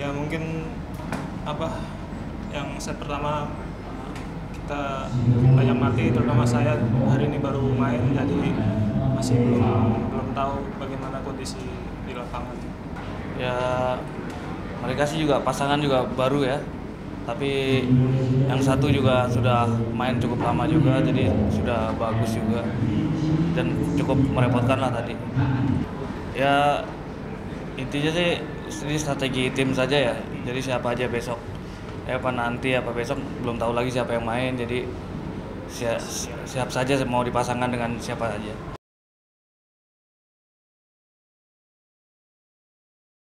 Ya mungkin apa yang set pertama kita banyak mati, terutama saya hari ini baru main, jadi masih belum tahu bagaimana kondisi di lapangan. Ya mereka sih juga pasangan juga baru ya, tapi yang satu juga sudah main cukup lama juga, jadi sudah bagus juga dan cukup merepotkan lah tadi. Ya intinya sih ini strategi tim saja ya, jadi siapa aja besok, apa nanti apa besok belum tahu lagi siapa yang main, jadi siap saja mau dipasangkan dengan siapa aja.